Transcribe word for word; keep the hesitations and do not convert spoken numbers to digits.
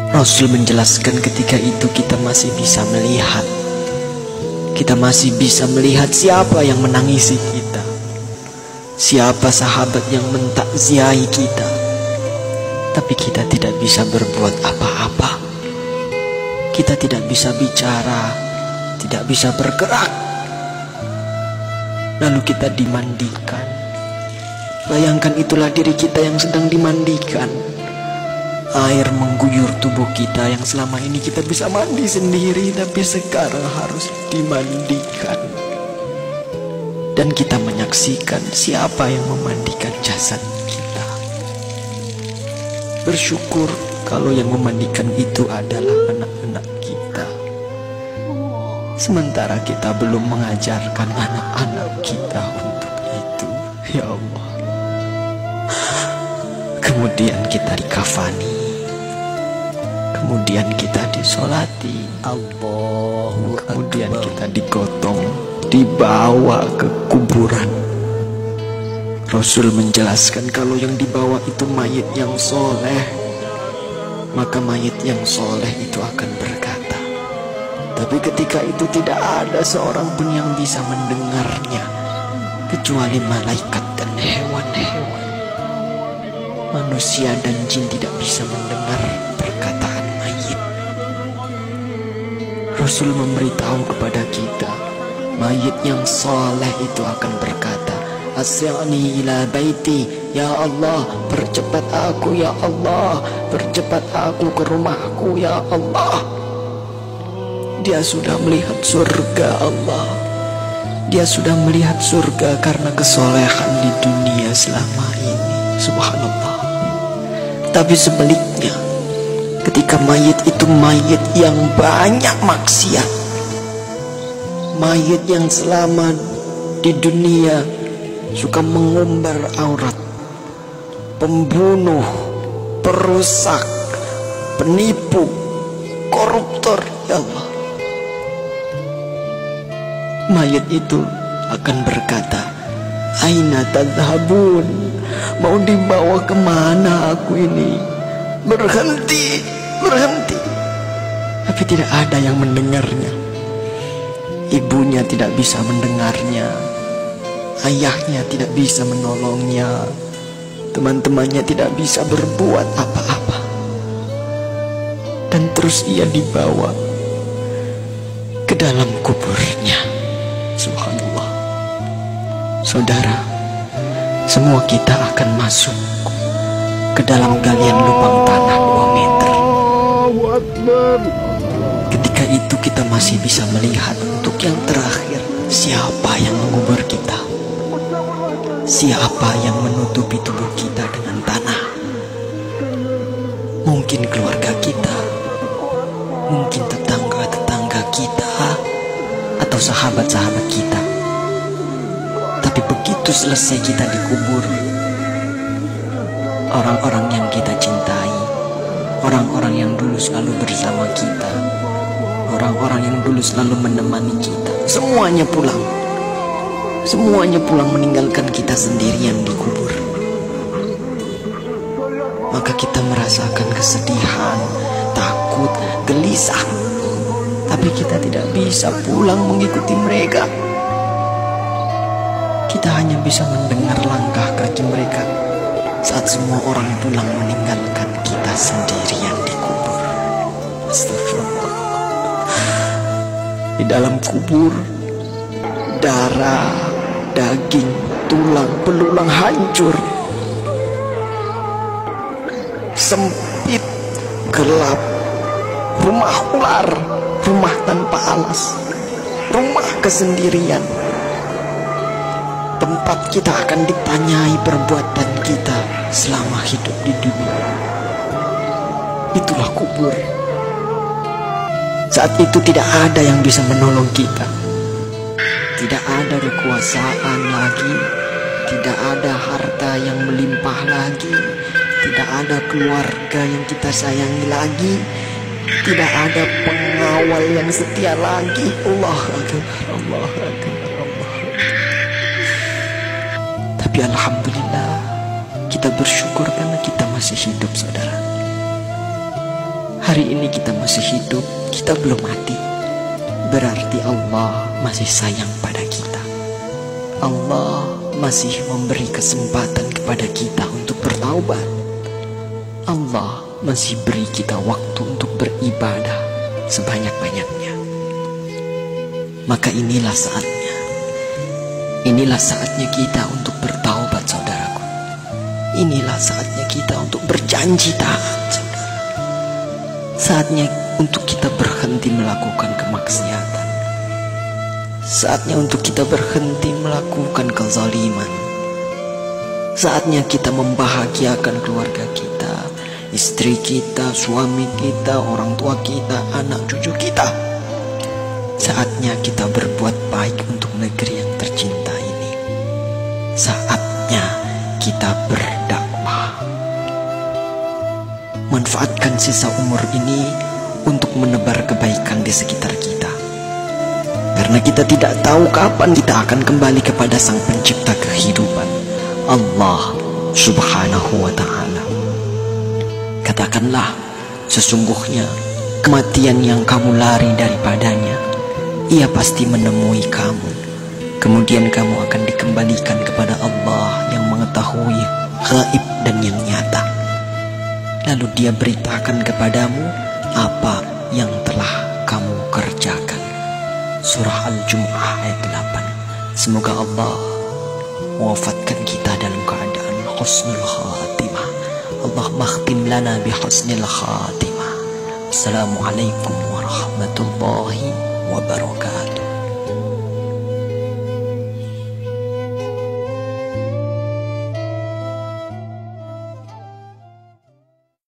Rasul menjelaskan ketika itu kita masih bisa melihat. Kita masih bisa melihat siapa yang menangisi kita, siapa sahabat yang mentakziahi kita. Tapi kita tidak bisa berbuat apa-apa. Kita tidak bisa bicara, tidak bisa bergerak. Lalu kita dimandikan. Bayangkan itulah diri kita yang sedang dimandikan. Air mengguyur tubuh kita yang selama ini kita bisa mandi sendiri, tapi sekarang harus dimandikan. Dan kita menyaksikan siapa yang memandikan jasad kita. Bersyukur kalau yang memandikan itu adalah anak-anak kita. Sementara kita belum mengajarkan anak-anak kita untuk itu. Ya Allah. Kemudian kita dikafani, kemudian kita disolati, Allahu kemudian Akbar. Kita digotong, dibawa ke kuburan. Rasul menjelaskan kalau yang dibawa itu mayit yang soleh, maka mayit yang soleh itu akan berkata. Tapi ketika itu tidak ada seorang pun yang bisa mendengarnya, kecuali malaikat dan hewan-hewan. Manusia dan jin tidak bisa mendengar perkataan mayit. Rasul memberitahu kepada kita, mayit yang soleh itu akan berkata, Asri'ni ila baiti, ya Allah, percepat aku ya Allah, percepat aku ke rumahku ya Allah. Dia sudah melihat surga Allah. Dia sudah melihat surga karena kesolehan di dunia selama ini. Subhanallah. Tapi sebaliknya, ketika mayit itu mayit yang banyak maksiat, mayit yang selama di dunia suka mengumbar aurat, pembunuh, perusak, penipu, koruptor, ya Allah, mayit itu akan berkata, Aina tadhabun, mau dibawa kemana aku ini? Berhenti, berhenti. Tapi tidak ada yang mendengarnya. Ibunya tidak bisa mendengarnya, ayahnya tidak bisa menolongnya, teman-temannya tidak bisa berbuat apa-apa. Dan terus ia dibawa ke dalam kuburnya. Subhanallah. Saudara, semua kita akan masuk ke dalam galian lubang tanah dua meter. Ketika itu kita masih bisa melihat untuk yang terakhir, siapa yang mengubur kita, siapa yang menutupi tubuh kita dengan tanah. Mungkin keluarga kita, mungkin tetangga-tetangga kita, atau sahabat-sahabat kita. Tapi begitu selesai kita dikubur, orang-orang yang kita cintai, orang-orang yang dulu selalu bersama kita, orang-orang yang dulu selalu menemani kita, semuanya pulang. Semuanya pulang meninggalkan kita sendirian di kubur. Maka kita merasakan kesedihan, takut, gelisah. Tapi kita tidak bisa pulang mengikuti mereka. Kita hanya bisa mendengar langkah kaki mereka saat semua orang pulang meninggalkan kita sendirian di kubur. Astagfirullah. Di dalam kubur, darah, daging, tulang, belulang hancur. Sempit, gelap, rumah ular, rumah tanpa alas, rumah kesendirian. Tempat kita akan ditanyai perbuatan kita selama hidup di dunia. Itulah kubur. Saat itu tidak ada yang bisa menolong kita. Tidak ada kekuasaan lagi, tidak ada harta yang melimpah lagi, tidak ada keluarga yang kita sayangi lagi, tidak ada pengawal yang setia lagi. Allah Akbar, Allah Akbar, Allah Akbar. Tapi alhamdulillah, kita bersyukur karena kita masih hidup, saudara. Hari ini kita masih hidup, kita belum mati. Berarti Allah masih sayang pada kita. Allah masih memberi kesempatan kepada kita untuk bertaubat. Allah masih beri kita waktu untuk beribadah sebanyak-banyaknya. Maka inilah saatnya. Inilah saatnya kita untuk bertaubat, saudaraku. Inilah saatnya kita untuk berjanji taat, saudara. Saatnya untuk kita berhenti melakukan kemaksiatan. Saatnya untuk kita berhenti melakukan kezaliman. Saatnya kita membahagiakan keluarga kita, istri kita, suami kita, orang tua kita, anak cucu kita. Saatnya kita berbuat baik untuk negeri yang tercinta ini. Saatnya kita berdakwah. Manfaatkan sisa umur ini untuk menebar kebaikan di sekitar kita. Karena kita tidak tahu kapan kita akan kembali kepada Sang Pencipta kehidupan, Allah Subhanahu wa ta'ala. Katakanlah, sesungguhnya kematian yang kamu lari daripadanya, ia pasti menemui kamu. Kemudian kamu akan dikembalikan kepada Allah yang mengetahui gaib dan yang nyata. Lalu dia beritakan kepadamu apa yang telah kamu kerjakan. Surah Al-Jumu'ah ayat delapan. Semoga Allah mewafatkan kita dalam keadaan husnul khatimah. Allah makhtim lana bi husnil khatimah. Assalamualaikum warahmatullahi wabarakatuh.